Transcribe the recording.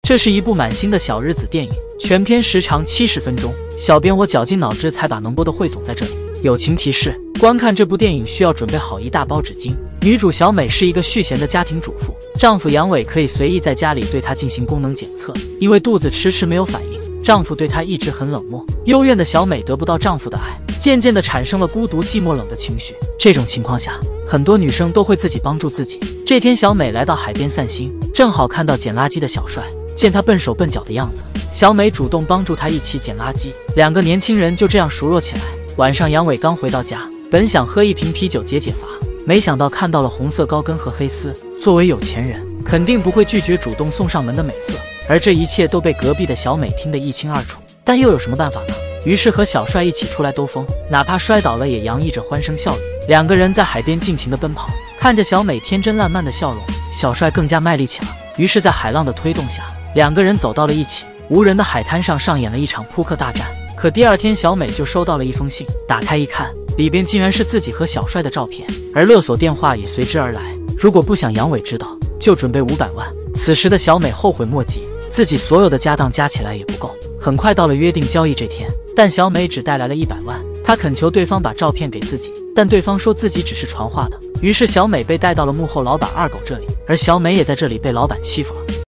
这是一部满星的小日子电影，全片时长70分钟。小编我绞尽脑汁才把能播的汇总在这里。友情提示：观看这部电影需要准备好一大包纸巾。女主小美是一个续弦的家庭主妇，丈夫杨伟可以随意在家里对她进行功能检测，因为肚子迟迟没有反应，丈夫对她一直很冷漠。幽怨的小美得不到丈夫的爱，渐渐地产生了孤独、寂寞、冷的情绪。这种情况下，很多女生都会自己帮助自己。这天，小美来到海边散心，正好看到捡垃圾的小帅，见他笨手笨脚的样子，小美主动帮助他一起捡垃圾，两个年轻人就这样熟络起来。晚上，杨伟刚回到家，本想喝一瓶啤酒解解乏，没想到看到了红色高跟和黑丝。作为有钱人，肯定不会拒绝主动送上门的美色，而这一切都被隔壁的小美听得一清二楚。但又有什么办法呢？于是和小帅一起出来兜风，哪怕摔倒了也洋溢着欢声笑语。两个人在海边尽情地奔跑，看着小美天真烂漫的笑容，小帅更加卖力气了。于是，在海浪的推动下，两个人走到了一起，无人的海滩上上演了一场扑克大战。可第二天，小美就收到了一封信，打开一看，里边竟然是自己和小帅的照片，而勒索电话也随之而来。如果不想杨伟知道，就准备500万。此时的小美后悔莫及，自己所有的家当加起来也不够。很快到了约定交易这天，但小美只带来了100万。她恳求对方把照片给自己，但对方说自己只是传话的。于是小美被带到了幕后老板二狗这里，而小美也在这里被老板欺负了。